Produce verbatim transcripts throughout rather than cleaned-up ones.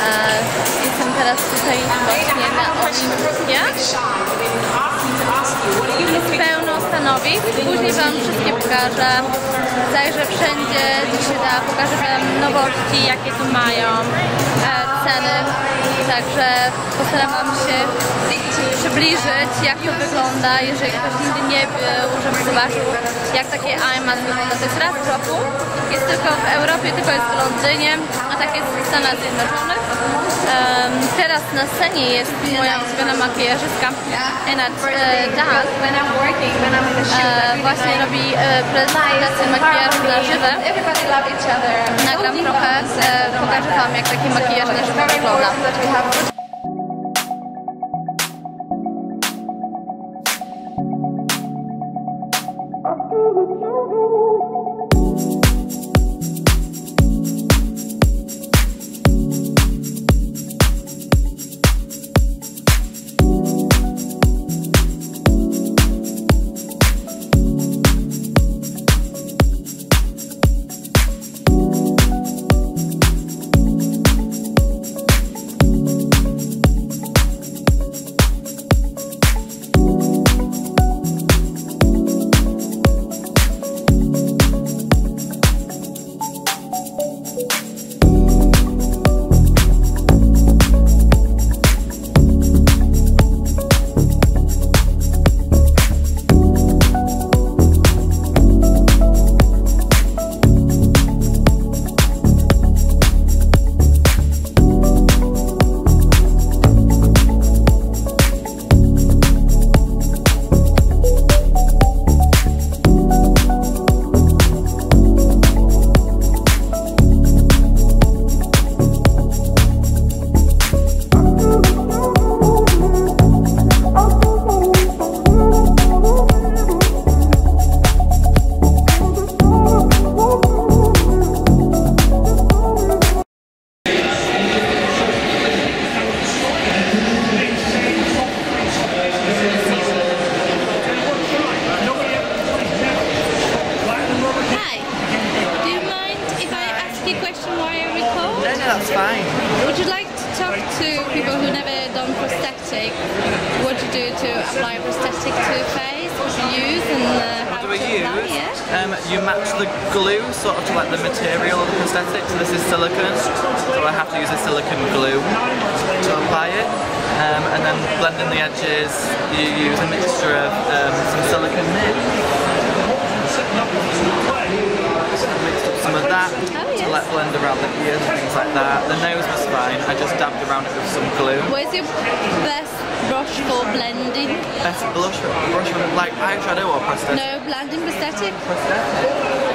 Jestem teraz tutaj właśnie na Olimpie. Jest pełno stanowisk, później Wam wszystkie pokażę. Zajrzę wszędzie, gdzie się da, pokażę Wam nowości, jakie tu mają, e, ceny. Także postaram Wam się przybliżyć, jak to wygląda, jeżeli ktoś nigdy nie był, żeby zobaczył, jak takie iMac wygląda. To jest raz w roku, jest tylko w Europie, tylko jest w Londynie, a tak jest w Stanach Zjednoczonych. Um, teraz na scenie jest moja ulubiona makijażystka Enad Dal. E, właśnie robi e, prezentację makijażu na żywo. Nagram trochę, e, pokażę Wam, jak taki makijaż na żywo wygląda. That's fine. Would you like to talk to people who never done prosthetic? What do you do to apply prosthetic to face? What do you use and uh, how What do we to use? apply it? Um, you match the glue sort of to like the material of the prosthetic. So this is silicone, so I have to use a silicone glue to apply it. Um, and then blending the edges, you use a mixture of um, some silicone knit. Mixed up some of that Oh, yes. to let blend around the ears and things like that. The nose was fine. I just dabbed around it with some glue. Where's your best brush for blending? Best blush, brush from like eyeshadow or prosthetic? No, blending prosthetic? Prosthetic.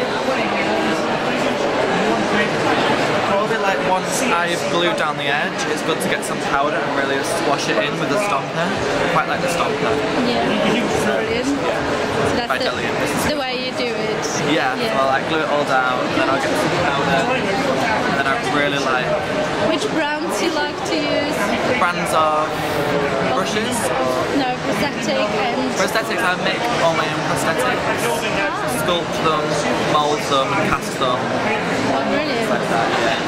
Probably like once I've glued down the edge, it's good to get some powder and really swash it in with a stomper. I quite like the stomper. Yeah, brilliant. So that's By the, Delian. This is the way you do it. Yeah, Yeah. well I glue it all down, then I'll get some powder, and then I really like Which brands you like to use? brands of brushes. No, prosthetic and... Prosthetics, I make all my own prosthetics. Ah, Sculpt them, mould them, cast them, oh, brilliant. like that, yeah.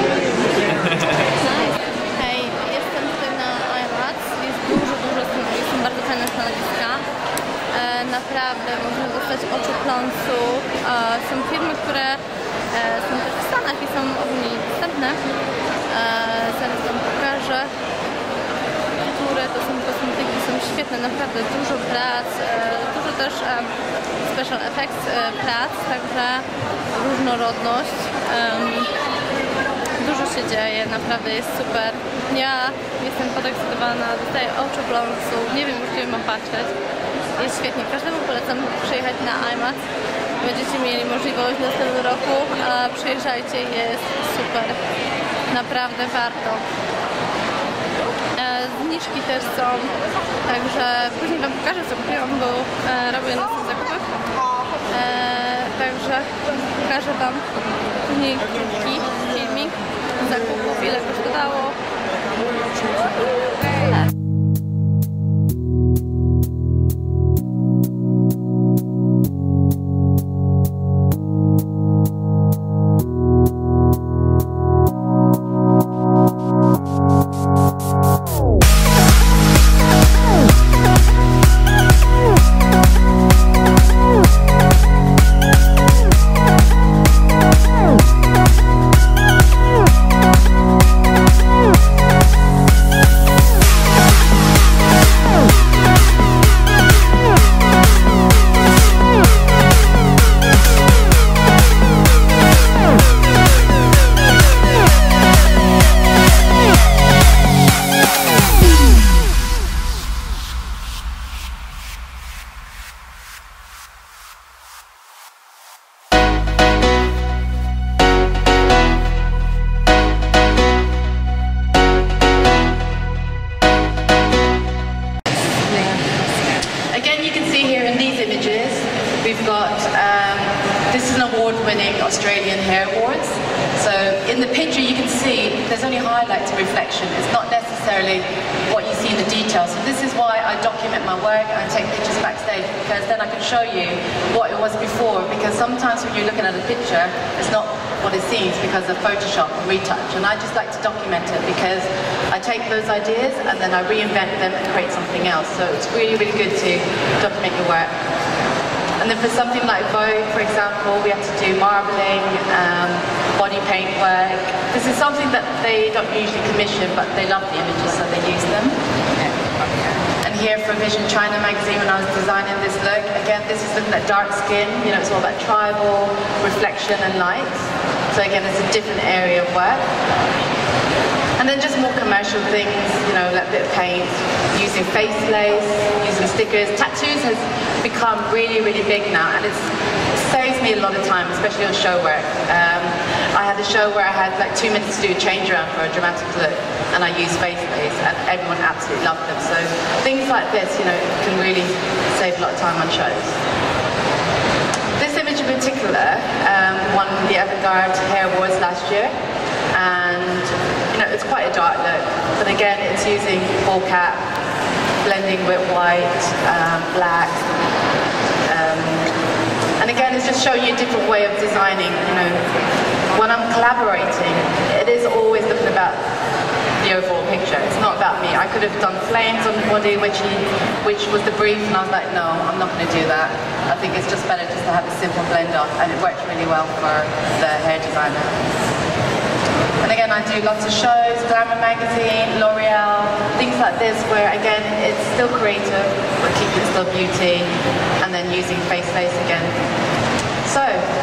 Nice. Hej, jestem tutaj na iMac, jest dużo, dużo stanowisk, są bardzo fajne stanowiska. E, naprawdę można dostać oczopląsu. E, są firmy, które e, są też w Stanach i są ogólnie dostępne. E, zaraz Wam pokażę, które to są kosmetyki, są świetne, naprawdę dużo prac, e, dużo też e, special effects e, prac, także różnorodność. E, Dużo się dzieje, naprawdę jest super. Ja jestem podekscytowana, dostaję oczopląsu, nie wiem już gdzie mam patrzeć. Jest świetnie, każdemu polecam przyjechać na iMac. Będziecie mieli możliwość w następnym roku, a przyjeżdżajcie, jest super. Naprawdę warto. E, zniżki też są, także później Wam pokażę co kupiłam, bo e, robię na tych zakupach. E, także pokażę Wam później krótki filmik zakupów, ile kosztowało. Tyle. only highlights reflection. It's not necessarily what you see in the details. So this is why I document my work and I take pictures backstage, because then I can show you what it was before. Because sometimes when you're looking at a picture, it's not what it seems because of Photoshop and retouch. And I just like to document it because I take those ideas and then I reinvent them and create something else. So it's really, really good to document your work. And then for something like Vogue, for example, we have to do marbling, um, body paint work. This is something that they don't usually commission, but they love the images, so they use them. And here for Vision China magazine, when I was designing this look, again, this is looking at dark skin. You know, it's all about tribal, reflection, and light. So again, it's a different area of work. And then just more commercial things, you know, like a bit of paint, using face lace, using stickers. Tattoos has become really, really big now, and it's, it saves me a lot of time, especially on show work. Um, I had a show where I had like two minutes to do a change around for a dramatic look, and I used face lace, and everyone absolutely loved them. So things like this, you know, can really save a lot of time on shows. This image in particular um, won the Avant-Garde Hair Awards last year. And you know, it's quite a dark look, but again, it's using full cap, blending with white, um, black, um, and again, it's just showing you a different way of designing. You know, when I'm collaborating, it is always looking about the overall picture. It's not about me. I could have done flames on the body, which he, which was the brief, and I was like, no, I'm not going to do that. I think it's just better just to have a simple blend off, and it worked really well for the hair designer. And again, I do lots of shows, Glamour magazine, L'Oreal, things like this, where again, it's still creative, but keeping still beauty, and then using face lace again. So,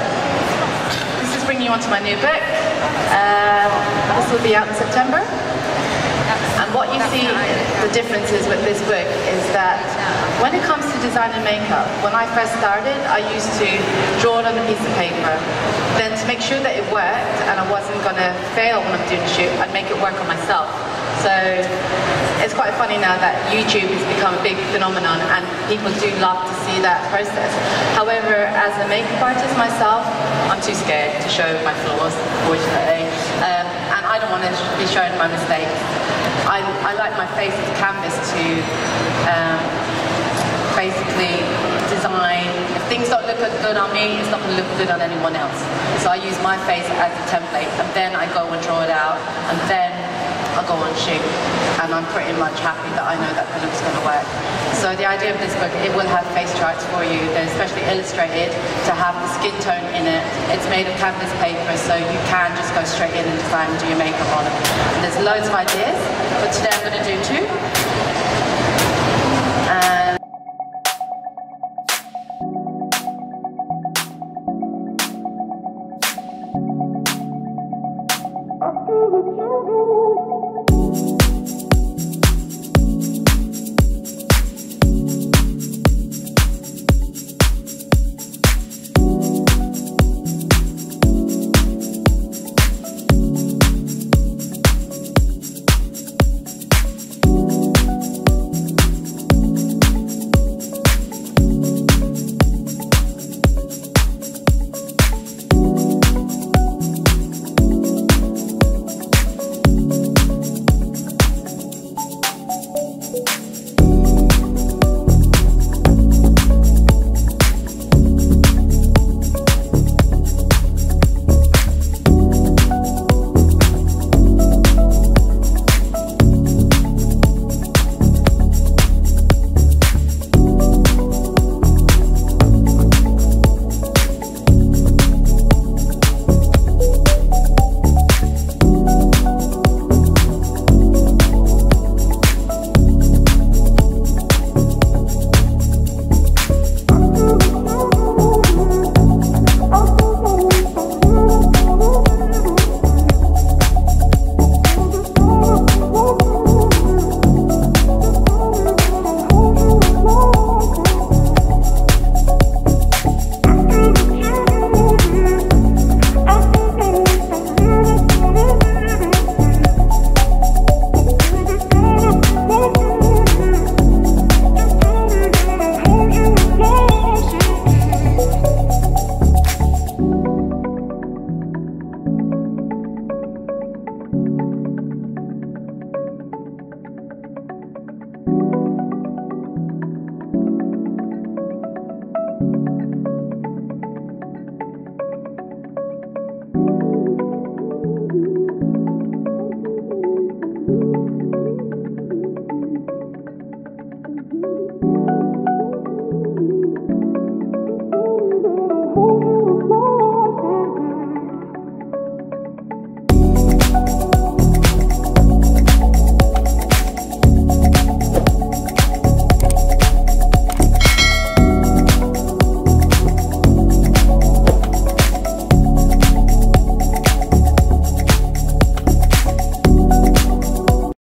this is bringing you on to my new book. Uh, this will be out in September. And what you see, the differences with this book is that when it comes to design and makeup, when I first started, I used to draw it on a piece of paper. Then to make sure that it worked and I wasn't going to fail when I'm doing a shoot, I'd make it work on myself. So it's quite funny now that YouTube has become a big phenomenon and people do love to see that process. However, as a makeup artist myself, I'm too scared to show my flaws, unfortunately. Um, and I don't want to be shown my mistakes. I, I like my face as a canvas to um, basically design. If things don't look good on me, it's not going to look good on anyone else. So I use my face as a template, and then I go and draw it out, and then I'll go and shoot. And I'm pretty much happy that I know that the look's going to work. So the idea of this book, it will have face charts for you. They're especially illustrated to have the skin tone in it. It's made of canvas paper, so you can just go straight in and design and do your makeup on it. And there's loads of ideas, but today I'm going to do two.